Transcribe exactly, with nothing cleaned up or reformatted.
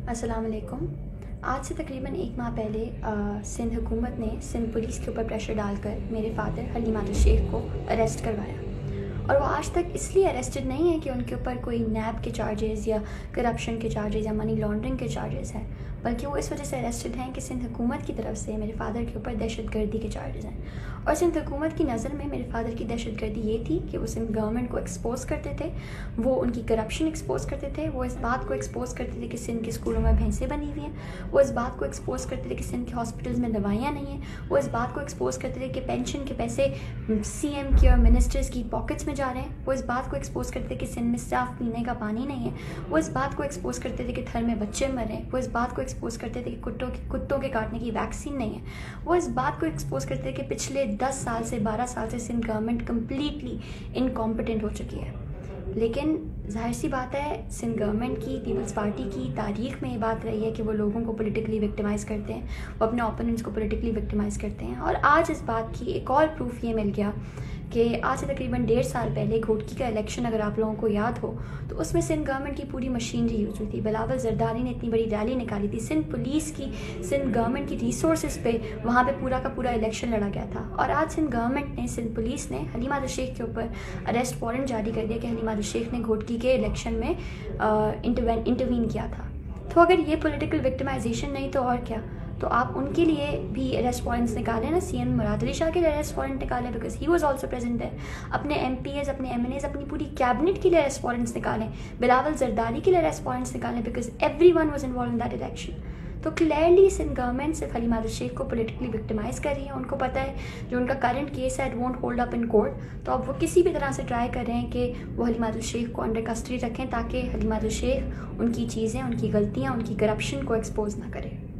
अस्सलाम वालेकुम। आज से तकरीबन एक माह पहले आ, सिंध हुकूमत ने सिंध पुलिस के ऊपर प्रेशर डालकर मेरे फादर हलीम आदिल शेख को अरेस्ट करवाया, और वो आज तक इसलिए अरेस्टेड नहीं है कि उनके ऊपर कोई नैब के चार्जेस या करप्शन के चार्जेस या मनी लॉन्ड्रिंग के चार्जेस हैं, बल्कि वो इस वजह से अरेस्टेड हैं कि सिंध हुकूमत की तरफ से मेरे फादर के ऊपर दहशत गर्दी के चार्जेस हैं। और सिंध हुकूमत की नज़र में मेरे फादर की दहशत गर्दी ये थी कि वो सिंध गवर्नमेंट को एक्सपोज करते थे, वो उनकी करप्शन एक्सपोज करते थे, वो इस बात को एक्सपोज करते थे कि सिंध के स्कूलों में भैंसें बनी हुई हैं, वो इस बात को एक्सपोज करते थे कि सिंध के हॉस्पिटल्स में दवाइयाँ नहीं हैं, वो इस बात को एक्सपोज करते थे कि पेंशन के पैसे सी एम के और मिनिस्टर्स की पॉकेट्स में जा रहे हैं, वो इस बात को एक्सपोज करते थे कि सिंध में साफ पीने का पानी नहीं है, वो इस बात को एक्सपोज करते थे कि थर में बच्चे मरे, वो इस बात को एक्सपोज करते थे कि कुत्तों कुत्तों के काटने की वैक्सीन नहीं है, वो इस बात को एक्सपोज करते थे कि पिछले दस साल से बारह साल से सिंध गवर्नमेंट कम्प्लीटली इनकॉम्पिटेंट हो चुकी है। लेकिन जाहिर सी बात है, सिंध गवर्नमेंट की, पीपल्स पार्टी की तारीख में ये बात रही है कि वो लोगों को पॉलिटिकली विक्टिमाइज़ करते हैं, वो अपने ओपोनेंट्स को पॉलिटिकली विक्टिमाइज़ करते हैं। और आज इस बात की एक और प्रूफ ये मिल गया कि आज से तकरीबन डेढ़ साल पहले घोटकी का इलेक्शन, अगर आप लोगों को याद हो, तो उसमें सिंध गवर्नमेंट की पूरी मशीनरी यूज हुई थी। बिलावल जरदारी ने इतनी बड़ी रैली निकाली थी, सिंध पुलिस की, सिंध गवर्नमेंट की रिसोर्सेज पे वहाँ पे पूरा का पूरा इलेक्शन लड़ा गया था। और आज सिंध गवर्नमेंट ने, सिंध पुलिस ने हलीम आदिल शेख के ऊपर अरेस्ट वारंट जारी कर दिया कि हलीम आदिल शेख ने घोटकी के इलेक्शन में इंटरवेन इंटरवीन किया था। तो अगर ये पॉलिटिकल विक्टिमाइजेशन नहीं तो और क्या, तो आप उनके लिए भी अरेस्ट वारंट्स निकालें ना। सी एम मुराद अली शाह के लिए अरेस्ट वारंट निकालें, because he was also present है। अपने एम पी एज, अपने एम एन एज, अपनी पूरी कैबिनेट के लिए अरेस्ट वारंट्स निकालें। बिलावल जरदारी के लिए अरेस्ट वारंट्स निकालें, because every one was involve in that election. तो क्लियरली सिंध गवर्नमेंट सिर्फ हलीम आदिल शेख को पॉलिटिकली विक्टिमाइज कर रही है। उनको पता है जो उनका करंट केस है, it won't hold up in court, तो अब वो किसी भी तरह से ट्राई कर रहे हैं कि वो हलीम आदिल शेख को अंडर कस्टडी रखें, ताकि हलीम आदिल शेख उनकी चीज़ें, उनकी गलतियाँ, उनकी करप्शन को एक्सपोज ना करे।